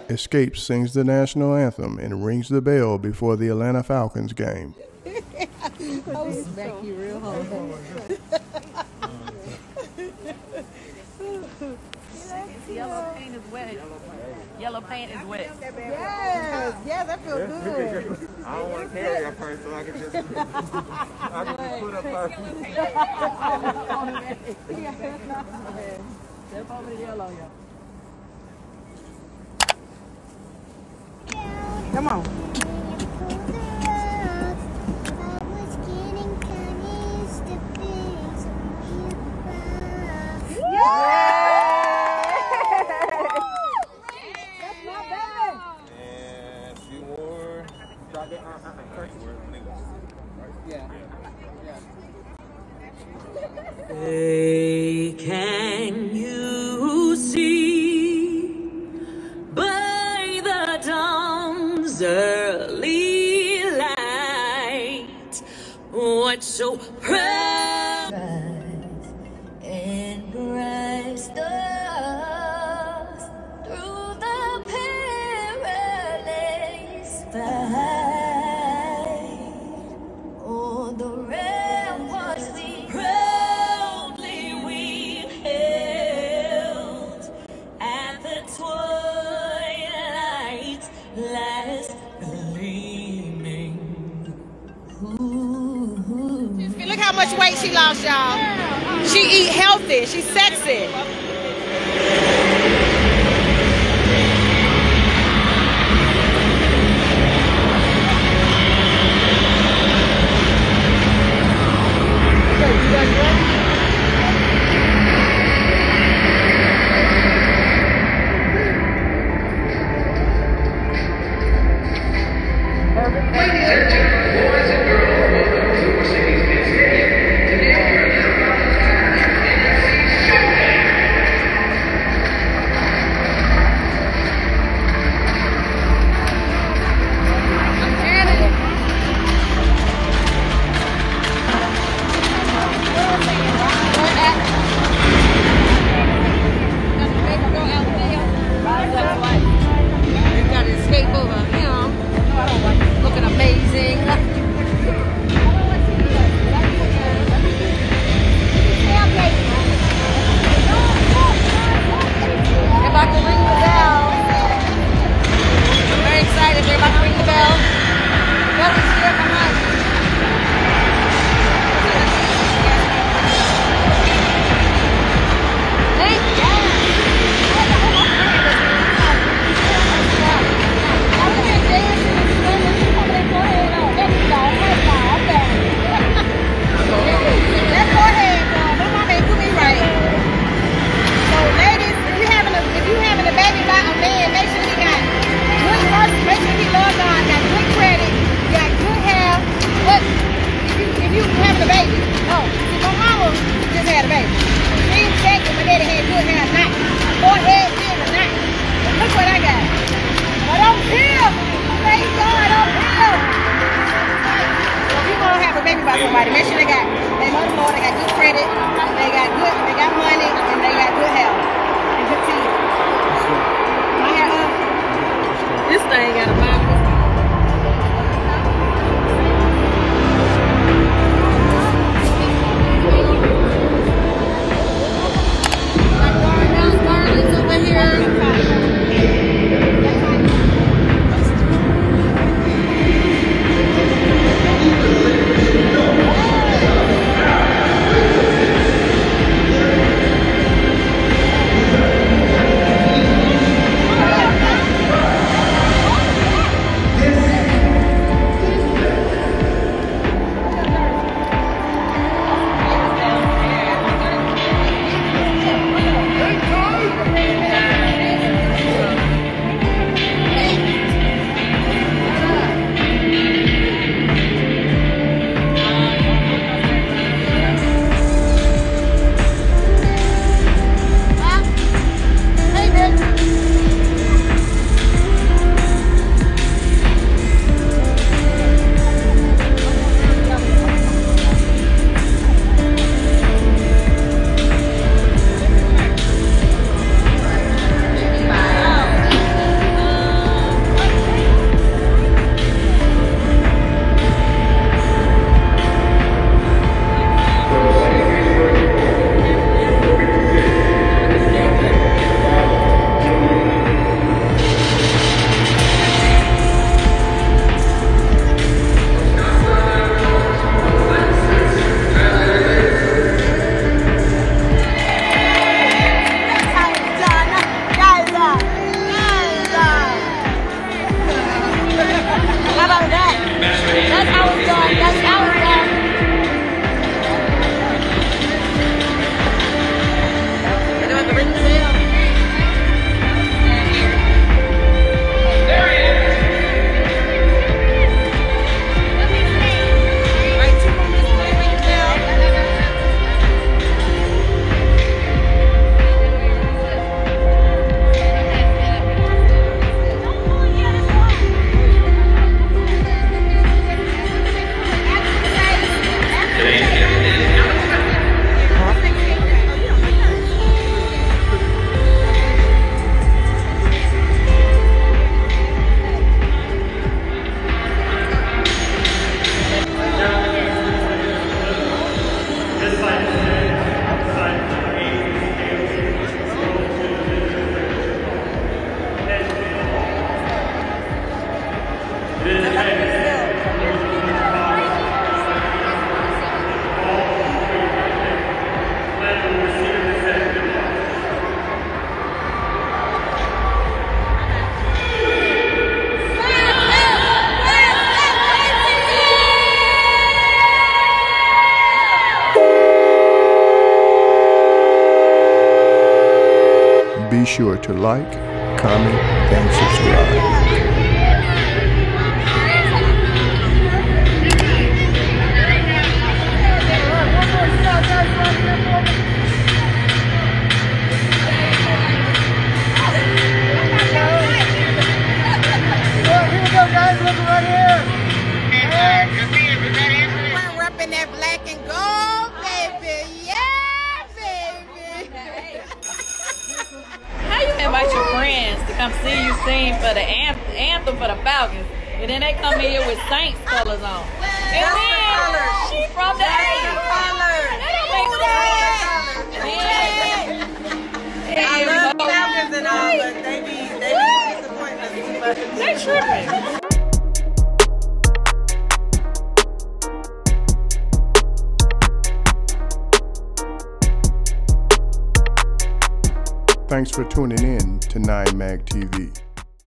Escape sings the national anthem and rings the bell before the Atlanta Falcons game. I'll smack you real hard. Yellow paint is wet. Yellow paint is wet. Yes, yes, that feels good. I don't want to carry up first, so I can just put up first. Step over the yellow, y'all. Come on. Hey, can you see by the dawn's early light what so bright and bright stars through the perilous fight? Oh, the ram was the proudly we held at the twilight's last gleaming. Look how much weight she lost, y'all. She eat healthy. She's sexy. Be sure to like, comment, and subscribe. Repping that black and gold, baby. Yeah, baby. How you invite your friends to come see you sing for the anthem for the Falcons, and then they come here with Saints colors on? And then she from the A. That don't make no sense. I love Falcons and all, but they be disappointing us too much. They tripping. Thanks for tuning in to 9 Mag TV.